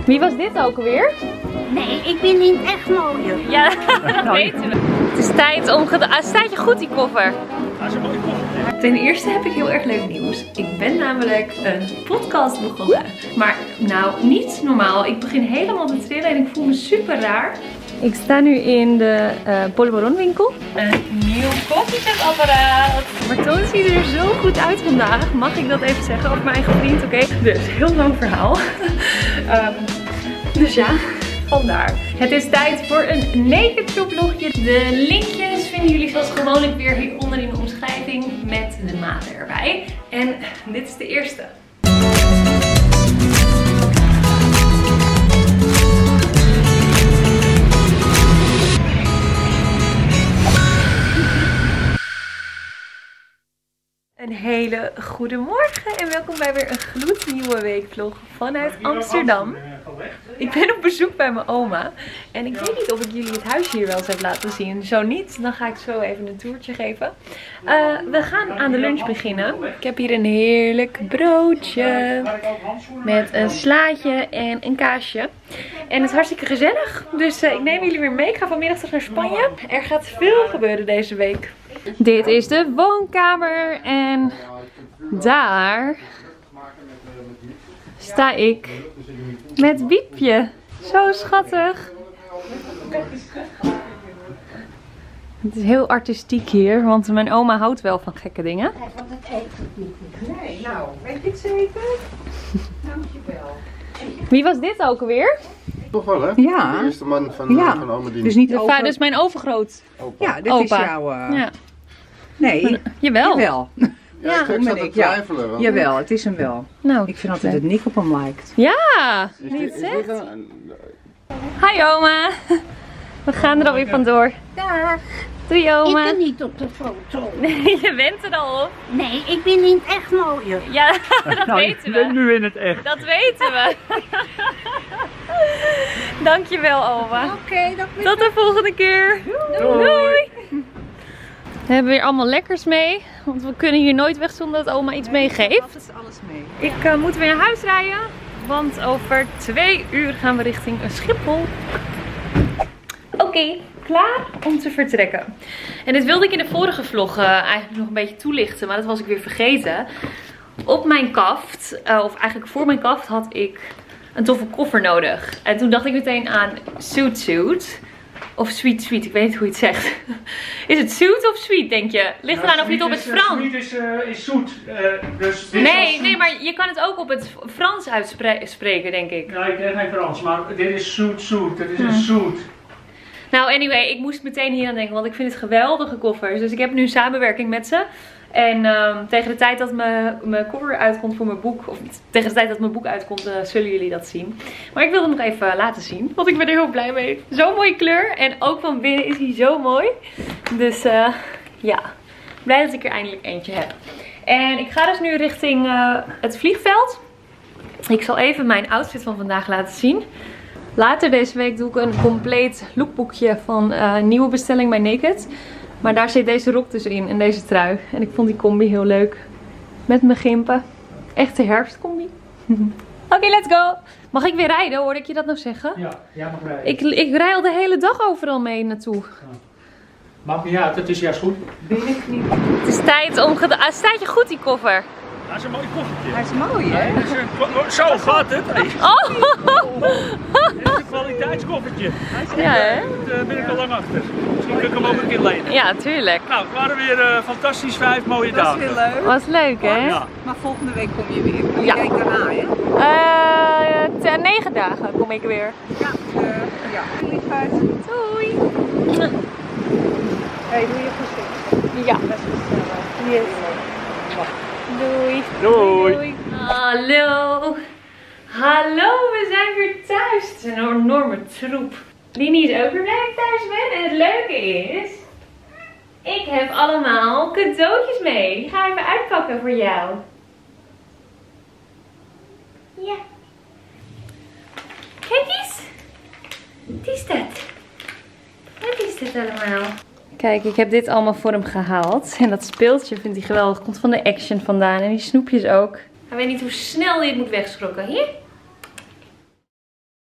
Wie was dit ook alweer? Nee, ik ben niet echt mooi. Ja, dat weten we. Het is tijd om... Staat je goed die koffer? Dat is een mooie koffer. Ten eerste heb ik heel erg leuk nieuws. Ik ben namelijk een podcast begonnen. Maar nou, niet normaal. Ik begin helemaal te trillen en ik voel me super raar. Ik sta nu in de Pollebaron winkel. Een nieuw koffiezetapparaat. Maar Toon ziet er zo goed uit vandaag. Mag ik dat even zeggen over mijn eigen vriend? Oké. Dus, heel lang verhaal. Dus ja, vandaar. Het is tijd voor een naked shop vlogje. De linkjes vinden jullie zoals gewoonlijk weer hieronder in de omschrijving met de maten erbij. En dit is de eerste. Een hele goede morgen en welkom bij weer een gloednieuwe weekvlog vanuit Amsterdam. Ik ben op bezoek bij mijn oma en ik weet niet of ik jullie het huisje hier wel eens heb laten zien. Zo niet, dan ga ik zo even een toertje geven. We gaan aan de lunch beginnen. Ik heb hier een heerlijk broodje met een slaatje en een kaasje. En het is hartstikke gezellig, dus ik neem jullie weer mee. Ik ga vanmiddag terug naar Spanje. Er gaat veel gebeuren deze week. Dit is de woonkamer en daar sta ik met Wiepje. Zo schattig. Het is heel artistiek hier, want mijn oma houdt wel van gekke dingen. Want het eet het niet. Nee, nou, weet je het zeker? Dankjewel. Wie was dit ook alweer? Toch wel, hè? Ja. De eerste man van oma die... Dus niet De over... vader is mijn overgroot. Opa. Ja, dit Opa. is jouw... Ja. Nee, Jawel. jawel. Ja, ik ben zat te ik, ja. twijfelen. want- Jawel, het is hem wel. Nou, Ik vind altijd dat Nick op hem lijkt. ja, Is nu je dit, het is zegt. dit een... Hi oma. We gaan er alweer vandoor. Dag. Doei Ik oma. ben niet op de foto. Je bent er al op. Nee, ik ben niet echt mooi. Ja, dat Nou, weten ik ben we. nu in het echt. Dat weten we. Dankjewel oma. Oké, dat Tot de volgende keer. Doei. We hebben weer allemaal lekkers mee. Want we kunnen hier nooit weg zonder dat oma iets meegeeft. Altijd alles mee. Ik moet weer naar huis rijden. Want over 2 uur gaan we richting Schiphol. Oké, klaar om te vertrekken. En dit wilde ik in de vorige vlog eigenlijk nog een beetje toelichten. Maar dat was ik weer vergeten. Op mijn kaft, of eigenlijk voor mijn kaft, had ik een toffe koffer nodig. En toen dacht ik meteen aan Suit. Of Sweet, ik weet niet hoe je het zegt. Is het Suit of Sweet, denk je? Ligt eraan of je het op het Frans... Sweet is zoet. Dus Nee, maar je kan het ook op het Frans uitspreken, denk ik. Ja, ik ken geen Frans, maar dit is zoet. Het is een zoet. Nou, anyway, ik moest meteen hier aan denken, want ik vind het geweldige koffers. Dus ik heb nu een samenwerking met ze. En tegen de tijd dat mijn cover uitkomt voor mijn boek, of tegen de tijd dat mijn boek uitkomt, zullen jullie dat zien. Maar ik wil hem nog even laten zien, want ik ben er heel blij mee. Zo'n mooie kleur en ook van binnen is hij zo mooi. Dus ja, blij dat ik er eindelijk eentje heb. En ik ga dus nu richting het vliegveld. Ik zal even mijn outfit van vandaag laten zien. Later deze week doe ik een compleet lookboekje van nieuwe bestelling bij Naked. Maar daar zit deze rok dus in en deze trui. En ik vond die combi heel leuk. Met mijn gimpen. Echte herfstcombi. Oké, let's go. Mag ik weer rijden? Hoorde ik je dat nou zeggen? Ja, jij mag rijden. Ik rij al de hele dag overal mee naartoe. Maakt niet uit, het is juist goed. Het is tijd om... Staat je goed die koffer? Dat is een mooi koffertje. Hij is mooi, hè? Dat is een... Zo gaat het. Hey. Oh! Dit is een kwaliteitskoffertje. Ja, hè? Daar ben ik al lang achter. Misschien kan ik hem ook een keer lenen. Ja, tuurlijk. Nou, het waren weer fantastisch 5 mooie Dat is dagen. heel leuk. Was leuk, hè? Ja. Maar volgende week kom je weer. Ja. Die week daarna, hè? 9 dagen kom ik weer. Ja. Ja. Liefheid. Doei! Hey, doe je gezicht. Ja. Dat is gezellig. Yes. Doei. Doei. Hallo. Hallo, we zijn weer thuis. Het is een enorme troep. Lini is ook weer blij dat ik thuis ben. En het leuke is, ik heb allemaal cadeautjes mee. Die ga ik even uitpakken voor jou. Ja. Kijk eens. Wat is dat? Wat is dat allemaal? Kijk, ik heb dit allemaal voor hem gehaald. En dat speeltje vindt hij geweldig. Komt van de Action vandaan. En die snoepjes ook. Hij weet niet hoe snel hij het moet wegschrokken. Hier.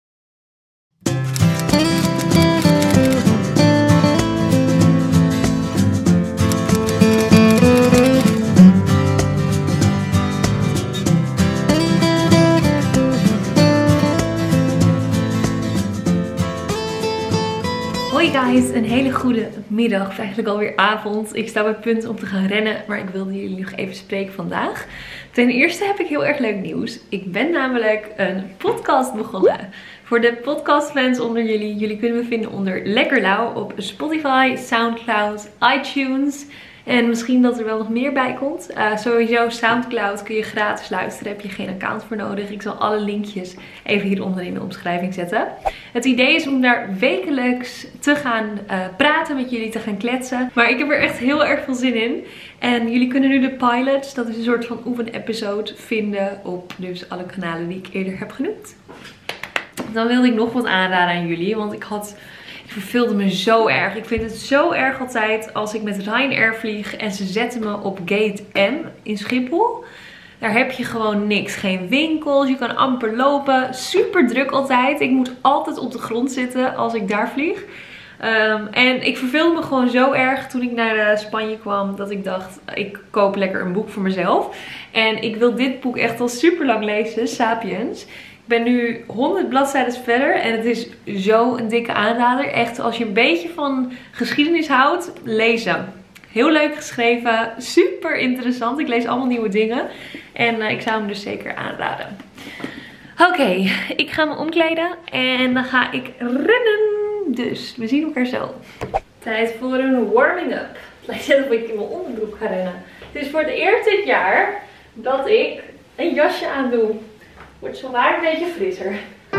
Hey guys, een hele goede middag, of eigenlijk alweer avond. Ik sta bij het punt om te gaan rennen, maar ik wilde jullie nog even spreken vandaag. Ten eerste heb ik heel erg leuk nieuws. Ik ben namelijk een podcast begonnen. Voor de podcastfans onder jullie, jullie kunnen me vinden onder Lekker Lauw op Spotify, Soundcloud, iTunes. En misschien dat er wel nog meer bij komt. Sowieso Soundcloud kun je gratis luisteren. Daar heb je geen account voor nodig. Ik zal alle linkjes even hieronder in de omschrijving zetten. Het idee is om daar wekelijks te gaan praten met jullie, te gaan kletsen. Maar ik heb er echt heel erg veel zin in. En jullie kunnen nu de pilots, dat is een soort van oefenepisode, vinden op dus alle kanalen die ik eerder heb genoemd. Dan wilde ik nog wat aanraden aan jullie, want ik verveelde me zo erg. Ik vind het zo erg altijd als ik met Ryanair vlieg en ze zetten me op gate M in Schiphol. Daar heb je gewoon niks. Geen winkels, je kan amper lopen. Super druk altijd. Ik moet altijd op de grond zitten als ik daar vlieg. En ik verveelde me gewoon zo erg toen ik naar Spanje kwam dat ik dacht, ik koop lekker een boek voor mezelf. En ik wil dit boek echt al super lang lezen, Sapiens. Ik ben nu 100 bladzijden verder en het is zo een dikke aanrader. Echt, als je een beetje van geschiedenis houdt, lezen. Heel leuk geschreven, super interessant. Ik lees allemaal nieuwe dingen en ik zou hem dus zeker aanraden. Oké, ik ga me omkleden en dan ga ik rennen. Dus we zien elkaar zo. Tijd voor een warming up. Het lijkt net of ik in mijn onderbroek ga rennen. Het is voor het eerst dit jaar dat ik een jasje aandoe. Wordt zowaar een beetje frisser.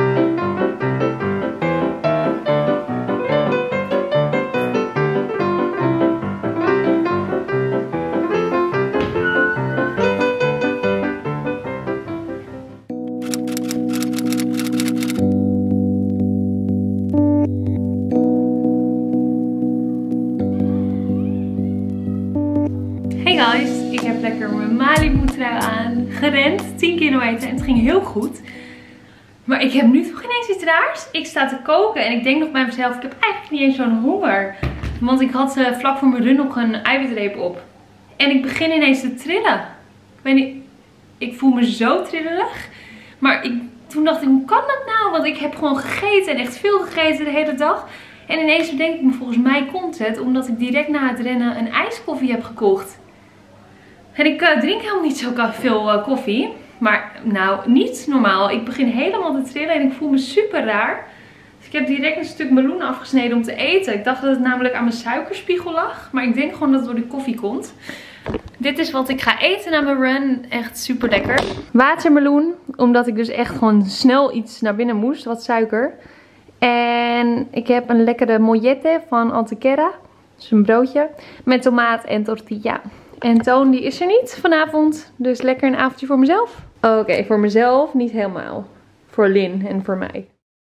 Hey guys, ik heb lekker mijn Malibu trui aan, gerend 10 kilometer en het ging heel goed. Maar ik heb nu toch ineens iets raars. Ik sta te koken en ik denk nog bij mezelf, ik heb eigenlijk niet eens zo'n honger. Want ik had vlak voor mijn run nog een eiwitreep op. En ik begin ineens te trillen. Ik weet niet, ik voel me zo trillerig. Maar toen dacht ik, hoe kan dat nou? Want ik heb gewoon gegeten en echt veel gegeten de hele dag. En ineens bedenk ik me, volgens mij komt het omdat ik direct na het rennen een ijskoffie heb gekocht. En ik drink helemaal niet zo veel koffie. Maar nou, niet normaal. Ik begin helemaal te trillen en ik voel me super raar. Dus ik heb direct een stuk meloen afgesneden om te eten. Ik dacht dat het namelijk aan mijn suikerspiegel lag. Maar ik denk gewoon dat het door de koffie komt. Dit is wat ik ga eten na mijn run. Echt super lekker. Watermeloen. Omdat ik dus echt gewoon snel iets naar binnen moest. Wat suiker. En ik heb een lekkere mollete van Antequera. Dus een broodje. Met tomaat en tortilla. En Toon die is er niet vanavond. Dus lekker een avondje voor mezelf. Oké, voor mezelf niet helemaal. Voor Lin en voor mij.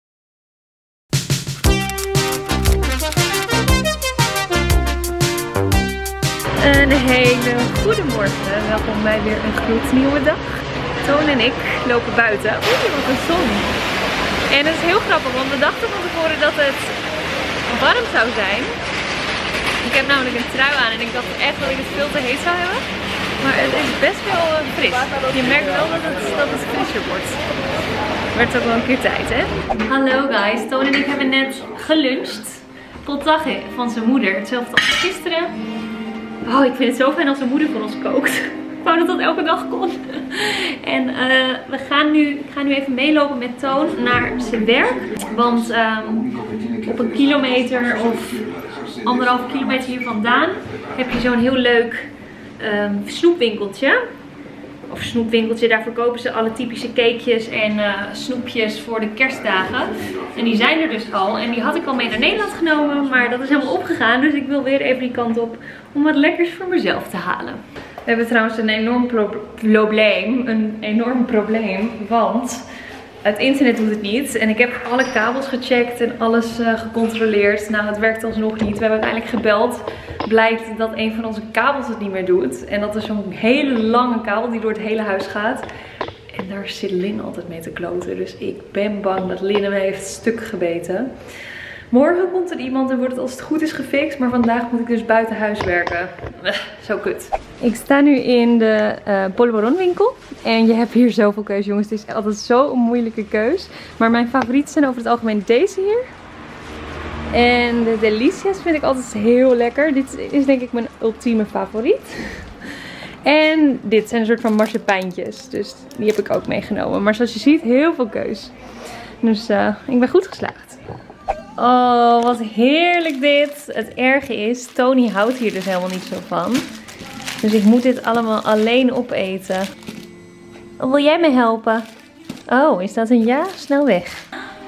Een hele goede morgen. Welkom bij weer een gloednieuwe dag. Toon en ik lopen buiten. Oeh, wat een zon. En het is heel grappig, want we dachten van tevoren dat het warm zou zijn. Ik heb namelijk een trui aan en ik dacht echt dat ik het veel te heet zou hebben. Maar het is best wel fris. Je merkt wel dat het frisser wordt. Werd ook wel een keer tijd, hè? Hallo guys, Toon en ik hebben net geluncht. Potage van zijn moeder. Hetzelfde als gisteren. Oh, ik vind het zo fijn als zijn moeder voor ons kookt. Ik wou dat dat elke dag kon. En ik ga nu even meelopen met Toon naar zijn werk. Want op een kilometer of 1,5 kilometer hier vandaan heb je zo'n heel leuk snoepwinkeltje. Of snoepwinkeltje, daar verkopen ze alle typische cakejes en snoepjes voor de kerstdagen. En die zijn er dus al. En die had ik al mee naar Nederland genomen, maar dat is helemaal opgegaan. Dus ik wil weer even die kant op om wat lekkers voor mezelf te halen. We hebben trouwens een enorm probleem, want het internet doet het niet. En ik heb alle kabels gecheckt en alles gecontroleerd. Nou, het werkt alsnog niet. We hebben uiteindelijk gebeld. Blijkt dat een van onze kabels het niet meer doet. En dat is zo'n hele lange kabel die door het hele huis gaat. En daar zit Lin altijd mee te kloten. Dus ik ben bang dat Lin hem heeft stuk gebeten. Morgen komt er iemand en wordt het als het goed is gefixt. Maar vandaag moet ik dus buiten huis werken. Zo kut. Ik sta nu in de Polvoron winkel. En je hebt hier zoveel keus, jongens. Het is altijd zo'n moeilijke keus. Maar mijn favorieten zijn over het algemeen deze hier. En de Delicia's vind ik altijd heel lekker. Dit is denk ik mijn ultieme favoriet. En dit zijn een soort van marsepijntjes. Dus die heb ik ook meegenomen. Maar zoals je ziet, heel veel keus. Dus ik ben goed geslaagd. Oh, wat heerlijk dit. Het erge is, Tony houdt hier dus helemaal niet zo van. Dus ik moet dit allemaal alleen opeten. Wil jij me helpen? Oh, is dat een ja? Snel weg.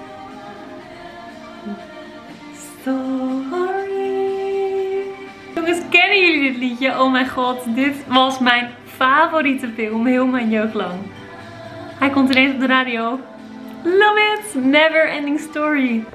Sorry. Jongens, kennen jullie dit liedje? Oh mijn god, dit was mijn favoriete film heel mijn jeugd lang. Hij komt ineens op de radio. Love it! Never ending story.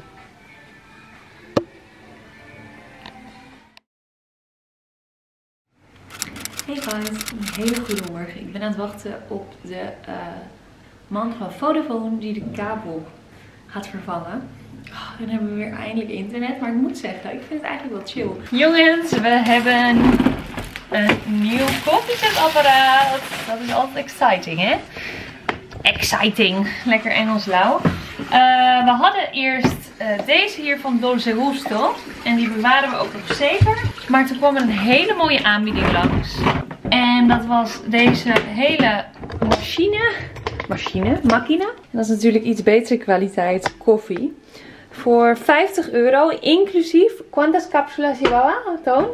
Hey guys, een hele goede morgen. Ik ben aan het wachten op de man van Vodafone die de kabel gaat vervangen. Oh, dan hebben we weer eindelijk internet. Maar ik moet zeggen, ik vind het eigenlijk wel chill. Jongens, we hebben een nieuw koffiezetapparaat. Dat is altijd exciting, hè? Exciting. Lekker Engels lauw. We hadden eerst deze hier van Dolce Gusto. En die bewaren we ook nog zeker. Maar toen kwam er een hele mooie aanbieding langs. En dat was deze hele machine. Dat is natuurlijk iets betere kwaliteit koffie. Voor €50, inclusief. ¿Cuántas cápsulas llevaba, Toon?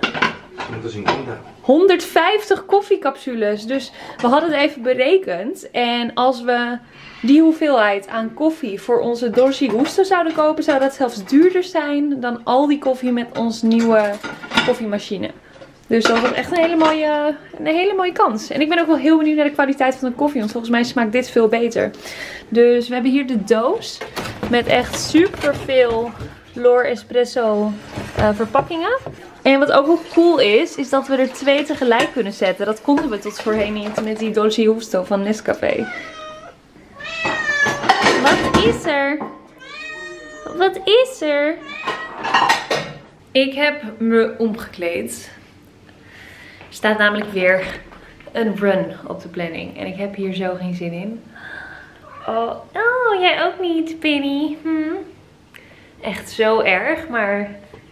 150 koffiecapsules. Dus we hadden het even berekend. En als we die hoeveelheid aan koffie voor onze Dolce Gusto zouden kopen, zou dat zelfs duurder zijn dan al die koffie met onze nieuwe koffiemachine. Dus dat was echt een hele mooie kans. En ik ben ook wel heel benieuwd naar de kwaliteit van de koffie. Want volgens mij smaakt dit veel beter. Dus we hebben hier de doos. Met echt super veel L'OR Espresso verpakkingen. En wat ook wel cool is dat we er 2 tegelijk kunnen zetten. Dat konden we tot voorheen niet met die Dolce Gusto van Nescafé. Wat is er? Wat is er? Ik heb me omgekleed. Er staat namelijk weer een run op de planning. En ik heb hier zo geen zin in. Oh, jij ook niet, Penny. Echt zo erg, maar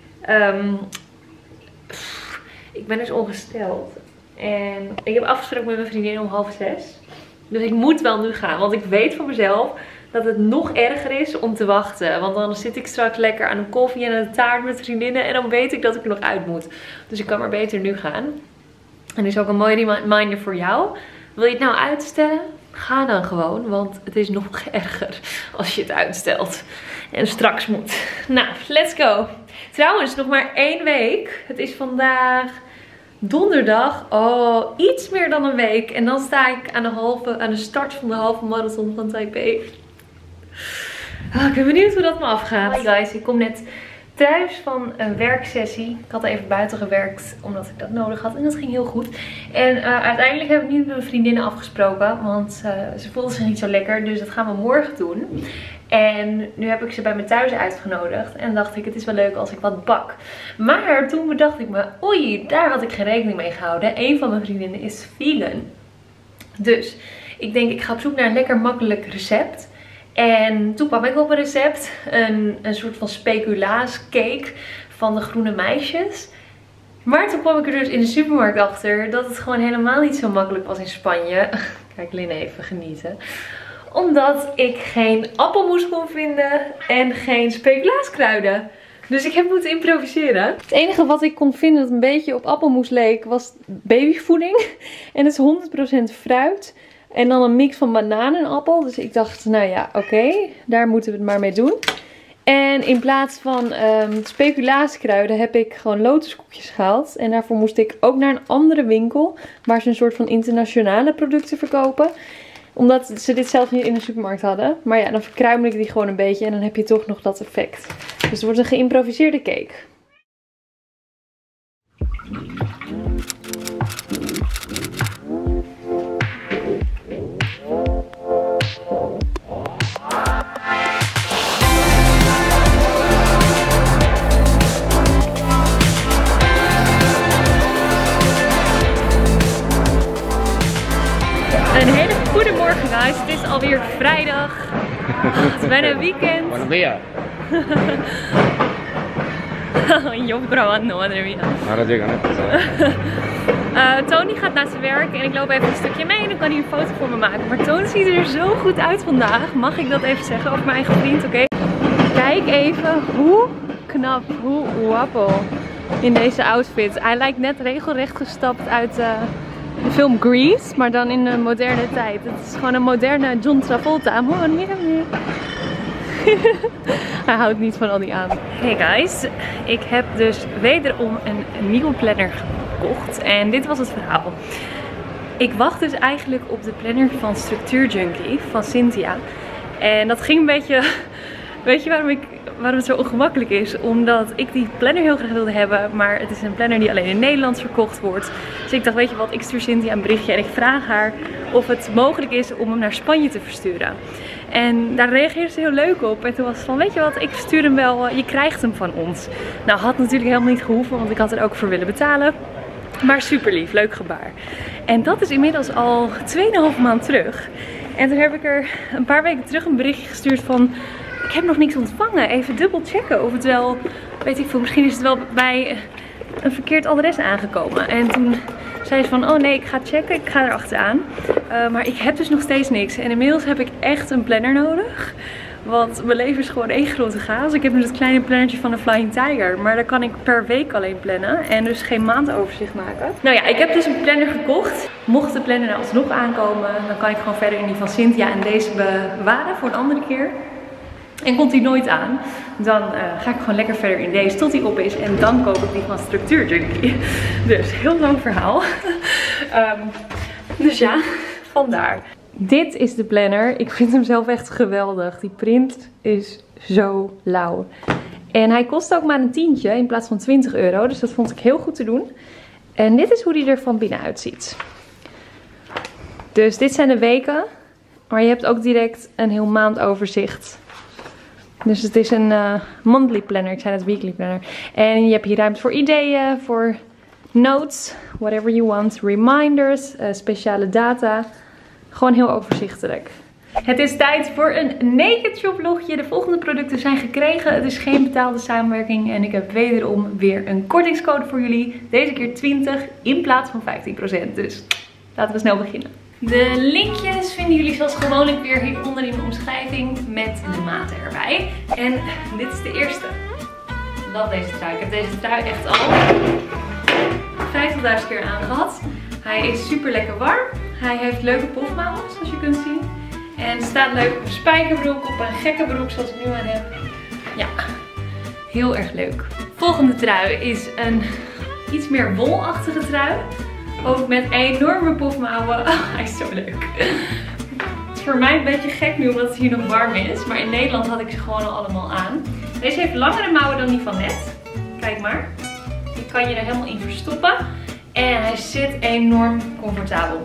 ik ben dus ongesteld. En ik heb afgesproken met mijn vriendin om 5:30. Dus ik moet wel nu gaan, want ik weet van mezelf dat het nog erger is om te wachten. Want dan zit ik straks lekker aan een koffie en een taart met vriendinnen en dan weet ik dat ik er nog uit moet. Dus ik kan maar beter nu gaan. En dit is ook een mooie reminder voor jou. Wil je het nou uitstellen? Ga dan gewoon, want het is nog erger als je het uitstelt. En straks moet. Nou, let's go. Trouwens, nog maar 1 week. Het is vandaag donderdag. Oh, iets meer dan een week. En dan sta ik aan de start van de halve marathon van Taipei. Oh, ik ben benieuwd hoe dat me afgaat. Hi guys, ik kom net thuis van een werksessie. Ik had even buiten gewerkt omdat ik dat nodig had en dat ging heel goed. En uiteindelijk heb ik niet met mijn vriendinnen afgesproken, want ze voelden zich niet zo lekker. Dus dat gaan we morgen doen. En nu heb ik ze bij me thuis uitgenodigd en dacht ik, het is wel leuk als ik wat bak. Maar toen bedacht ik me, oei, daar had ik geen rekening mee gehouden. Een van mijn vriendinnen is vegan. Dus ik denk, ik ga op zoek naar een lekker makkelijk recept. En toen kwam ik op een recept, een soort van speculaascake van de Groene Meisjes. Maar toen kwam ik er dus in de supermarkt achter dat het gewoon helemaal niet zo makkelijk was in Spanje. Kijk, Lynn even genieten. Omdat ik geen appelmoes kon vinden en geen speculaaskruiden. Dus ik heb moeten improviseren. Het enige wat ik kon vinden dat een beetje op appelmoes leek was babyvoeding. En het is 100% fruit. En dan een mix van banaan en appel. Dus ik dacht, nou ja, oké, daar moeten we het maar mee doen. En in plaats van speculaaskruiden heb ik gewoon lotuskoekjes gehaald. En daarvoor moest ik ook naar een andere winkel. Waar ze een soort van internationale producten verkopen. Omdat ze dit zelf niet in de supermarkt hadden. Maar ja, dan verkruimel ik die gewoon een beetje. En dan heb je toch nog dat effect. Dus het wordt een geïmproviseerde cake. Een hele goede morgen guys, het is alweer vrijdag. Het is bijna weekend. Buenos días. Yo probando, madre mia. Tony gaat naar zijn werk en ik loop even een stukje mee en dan kan hij een foto voor me maken. Maar Tony ziet er zo goed uit vandaag. Mag ik dat even zeggen over mijn eigen vriend, oké? Kijk even hoe knap, hoe guapo in deze outfit. Hij lijkt net regelrecht gestapt uit de film Grease, maar dan in de moderne tijd. Het is gewoon een moderne John Travolta. Hij houdt niet van al die aan. Hey guys, ik heb dus wederom een nieuwe planner gekocht. En dit was het verhaal. Ik wacht dus eigenlijk op de planner van Structuur Junkie van Cynthia. En dat ging een beetje... Weet je waarom het zo ongemakkelijk is? Omdat ik die planner heel graag wilde hebben, maar het is een planner die alleen in Nederland verkocht wordt. Dus ik dacht, weet je wat, ik stuur Cynthia een berichtje en ik vraag haar of het mogelijk is om hem naar Spanje te versturen. En daar reageerde ze heel leuk op. En toen was het van, weet je wat, ik verstuur hem wel, je krijgt hem van ons. Nou, had natuurlijk helemaal niet gehoeven, want ik had er ook voor willen betalen. Maar super lief, leuk gebaar. En dat is inmiddels al 2,5 maand terug. En toen heb ik er een paar weken terug een berichtje gestuurd van... Ik heb nog niks ontvangen. Even dubbel checken of het wel, weet ik veel, misschien is het wel bij een verkeerd adres aangekomen. En toen zei ze van, oh nee, ik ga checken, ik ga erachteraan. Maar ik heb dus nog steeds niks. En inmiddels heb ik echt een planner nodig. Want mijn leven is gewoon één grote chaos. Ik heb nu dat kleine plannertje van de Flying Tiger. Maar daar kan ik per week alleen plannen. En dus geen maandoverzicht maken. Nou ja, ik heb dus een planner gekocht. Mocht de planner nou alsnog aankomen, dan kan ik gewoon verder in die van Cynthia en deze bewaren voor een andere keer. En komt die nooit aan, dan ga ik gewoon lekker verder in deze tot die op is. En dan koop ik die van Structuur Junkie. Dus heel lang verhaal. Dus ja, vandaar. Dit is de planner. Ik vind hem zelf echt geweldig. Die print is zo lauw. En hij kost ook maar een tientje in plaats van 20 euro. Dus dat vond ik heel goed te doen. En dit is hoe die er van binnenuit ziet. Dus dit zijn de weken. Maar je hebt ook direct een heel maandoverzicht. Dus het is een monthly planner. Ik zei het weekly planner. En je hebt hier ruimte voor ideeën, voor notes, whatever you want. Reminders, speciale data. Gewoon heel overzichtelijk. Het is tijd voor een Naked Shop vlogje. De volgende producten zijn gekregen. Het is geen betaalde samenwerking. En ik heb wederom weer een kortingscode voor jullie. Deze keer 20 in plaats van 15%. Dus laten we snel beginnen. De linkjes vinden jullie zoals gewoonlijk weer hieronder in de omschrijving met de maten erbij. En dit is de eerste. Love deze trui. Ik heb deze trui echt al 50.000 keer aangehad. Hij is super lekker warm. Hij heeft leuke pofmouwen zoals je kunt zien. En er staat leuk op een spijkerbroek, op een gekke broek zoals ik nu aan heb. Ja, heel erg leuk. Volgende trui is een iets meer wolachtige trui. Ook met enorme pofmouwen. Oh, hij is zo leuk. Het is voor mij een beetje gek nu omdat het hier nog warm is. Maar in Nederland had ik ze gewoon al allemaal aan. Deze heeft langere mouwen dan die van net. Kijk maar. Die kan je er helemaal in verstoppen. En hij zit enorm comfortabel.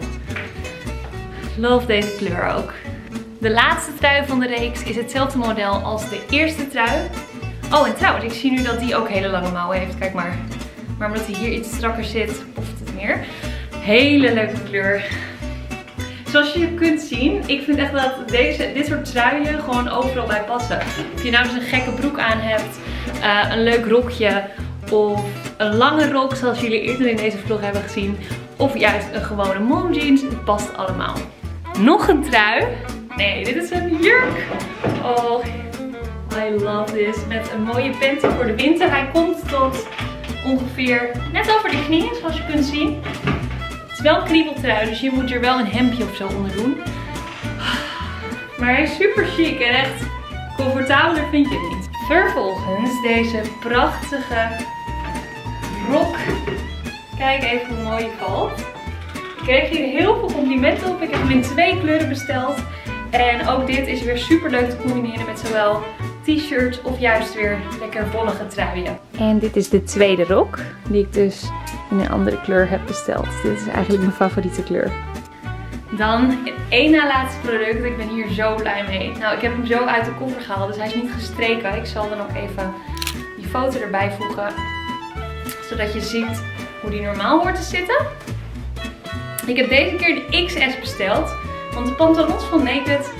Love deze kleur ook. De laatste trui van de reeks is hetzelfde model als de eerste trui. Oh, en trouwens, ik zie nu dat die ook hele lange mouwen heeft. Kijk maar. Maar omdat hij hier iets strakker zit, poft het meer. Hele leuke kleur. Zoals je kunt zien, ik vind echt dat dit soort truien gewoon overal bij passen. Of je nou dus een gekke broek aan hebt, een leuk rokje of een lange rok zoals jullie eerder in deze vlog hebben gezien. Of juist een gewone mom jeans, het past allemaal. Nog een trui. Nee, dit is een jurk. Oh, I love this. Met een mooie panty voor de winter. Hij komt tot ongeveer net over de knieën, zoals je kunt zien. Het is wel een kriebeltrui, dus je moet er wel een hemdje of zo onder doen. Maar hij is super chic en echt comfortabeler vind je het niet. Vervolgens deze prachtige rok. Kijk even hoe mooi die valt. Ik kreeg hier heel veel complimenten op. Ik heb hem in 2 kleuren besteld. En ook dit is weer super leuk te combineren met zowel t-shirts of juist weer lekker wollige truien. En dit is de tweede rok die ik dus in een andere kleur heb besteld. Dit is eigenlijk mijn favoriete kleur. Dan het één na laatste product. Ik ben hier zo blij mee. Nou, ik heb hem zo uit de koffer gehaald, dus hij is niet gestreken. Ik zal dan ook even die foto erbij voegen, zodat je ziet hoe die normaal hoort te zitten. Ik heb deze keer de XS besteld, want de pantalons van Naked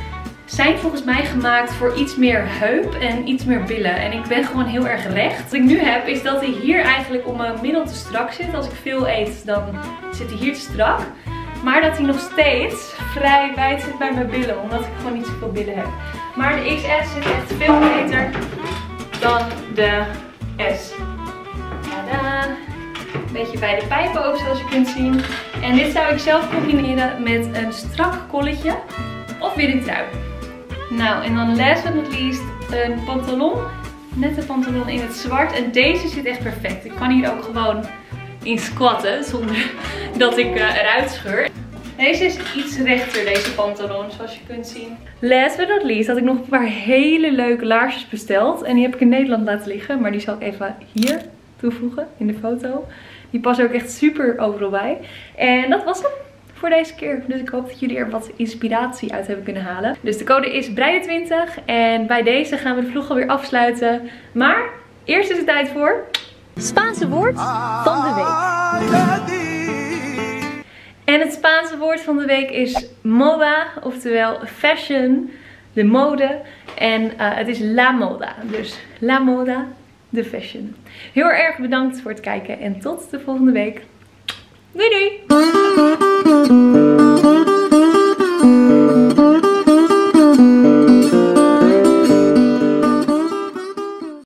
zijn volgens mij gemaakt voor iets meer heup en iets meer billen. En ik ben gewoon heel erg recht. Wat ik nu heb is dat hij hier eigenlijk om mijn middel te strak zit. Als ik veel eet dan zit hij hier te strak. Maar dat hij nog steeds vrij wijd zit bij mijn billen. Omdat ik gewoon niet zoveel billen heb. Maar de XS zit echt veel beter dan de S. Tada! Een beetje bij de pijpen ook zoals je kunt zien. En dit zou ik zelf combineren met een strak kolletje of weer een trui. Nou, en dan last but not least een pantalon. Net een pantalon in het zwart. En deze zit echt perfect. Ik kan hier ook gewoon in squatten zonder dat ik eruit scheur. Deze is iets rechter, deze pantalon, zoals je kunt zien. Last but not least had ik nog een paar hele leuke laarsjes besteld. En die heb ik in Nederland laten liggen. Maar die zal ik even hier toevoegen in de foto. Die passen ook echt super overal bij. En dat was hem voor deze keer. Dus ik hoop dat jullie er wat inspiratie uit hebben kunnen halen. Dus de code is Breide20. En bij deze gaan we de vlog alweer afsluiten. Maar eerst is het tijd voor Spaanse woord van de week. En het Spaanse woord van de week is moda, oftewel fashion, de mode. En het is la moda. Dus la moda, de fashion. Heel erg bedankt voor het kijken en tot de volgende week. Doei doei!